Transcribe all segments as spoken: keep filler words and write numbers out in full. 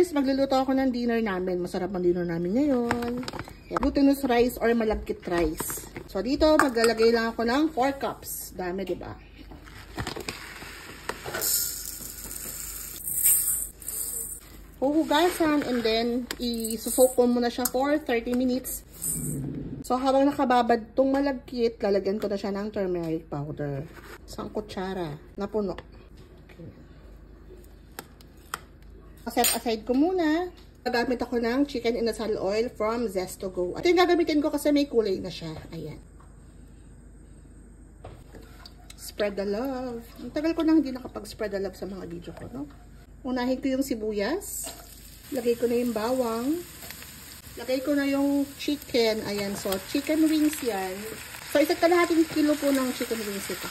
guys, magluluto ako ng dinner namin. Masarap ang dinner namin ngayon. Glutinous rice or malagkit rice. So, dito, maglalagay lang ako ng four cups. Dami, diba? Huhugasan and then, i-soak ko muna siya for thirty minutes. So, habang nakababad tong malagkit, lalagyan ko na siya ng turmeric powder. Isang kutsara na puno. Set aside ko muna. Gagamit ako ng chicken inasal oil from Zesto Go. Ito yung gagamitin ko kasi may kulay na siya. Ayan. Spread the love. Ang tagal ko nang hindi nakapag-spread the love sa mga video ko, no? Unahin ko yung sibuyas. Lagay ko na yung bawang. Lagay ko na yung chicken. Ayan. So, chicken wings yan. So, isa't kalahating kilo po ng chicken wings ito.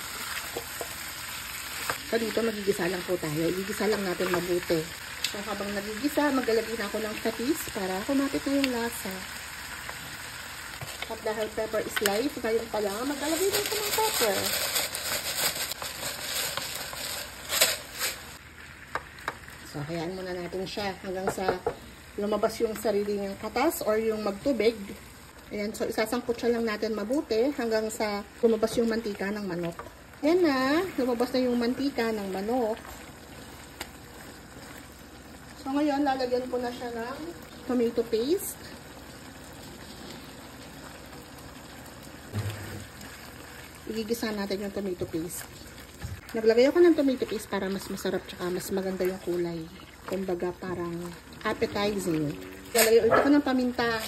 So, dito magigisa lang po tayo. Igigisa lang natin mabuti. So, habang nagigisa, maglalagay na ako ng patis para kumapit na yung lasa. At dahil pepper is life, ngayon pa lang, maglalagay na ako ng pepper. So, hayaan muna natin siya hanggang sa lumabas yung sarili niyang katas or yung magtubig. Ayan, so isasangkot siya lang natin mabuti hanggang sa lumabas yung mantika ng manok. Ayan na, lumabas na yung mantika ng manok. So, ngayon, lalagyan ko na siya ng tomato paste. Igigisa natin yung tomato paste. Naglagay ako ng tomato paste para mas masarap tsaka mas maganda yung kulay. Kumbaga, parang appetizing. Lalagay ulit ako ng paminta.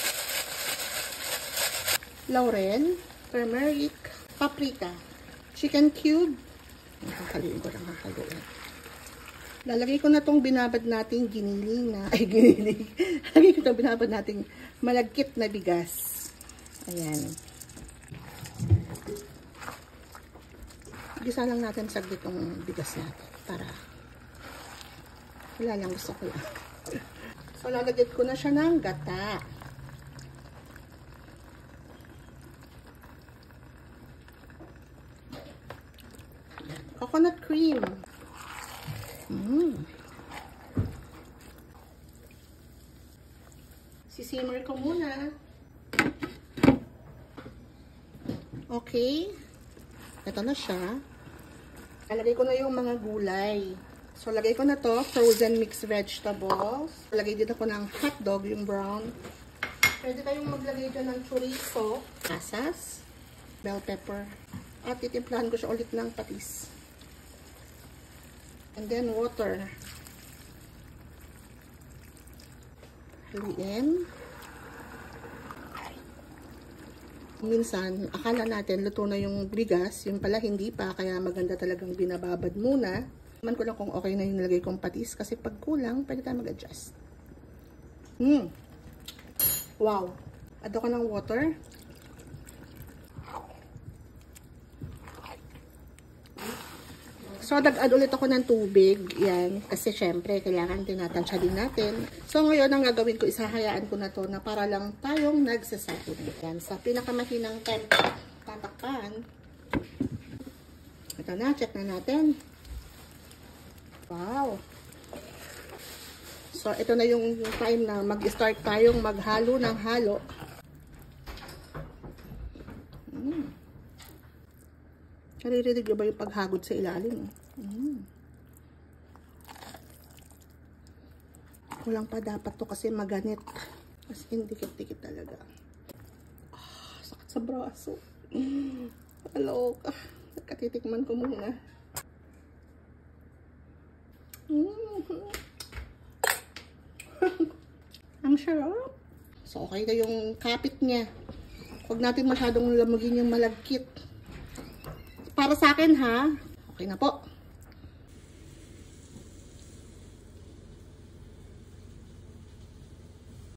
Laurel, turmeric, paprika, chicken cube. Nakakaluin ko lang, nakakaluin. Lalagay ko na tong binabad nating giniling na, ay giniling. Lalagay ko itong binabad nating malagkit na bigas. Ayan. Gisa lang natin saglit itong bigas natin para wala lang, gusto ko lang. So, lalagyan ko na siya ng gata. Coconut cream. Mm. Sisimmer ko muna. Okay. Ito na siya. Lalagay ko na yung mga gulay. So, lagay ko na to, frozen mixed vegetables. Lagay dito ko ng hotdog, yung brown. Pwede tayong maglagay dyan ng chorizo, pasas, bell pepper. At titimplahan ko siya ulit ng patis. And then water. Haluin. Minsan, akala natin luto na yung bigas. Yung pala hindi pa. Kaya maganda talagang binababad muna. Naman ko lang kung okay na yung nilagay kong patis. Kasi pag kulang, pwede tayo mag-adjust. Hmm. Wow. Add ko ng water. So, dag-add ulit ako ng tubig. Yan. Kasi, syempre, kailangan tinatansya din natin. So, ngayon, ang gagawin ko, isahayaan ko na to na para lang tayong nagsasapon. Yan. Sa pinakamahinang temp, tatakpan. Ito na. Check na natin. Wow. So, ito na yung time na mag-start tayong maghalo ng halo. Mm. Naririnig ba yung paghagod sa ilalim? Mm. Kulang pa dapat to kasi maganit. As in, dikit-dikit talaga. Ah, sakit sa braso. Mm. Alok. Ah, nagkatitikman ko muna. Mm. Ang sarap. So, okay na yung kapit niya. Huwag natin masyadong lamagin yung malagkit. Para sa akin, ha? Okay na po.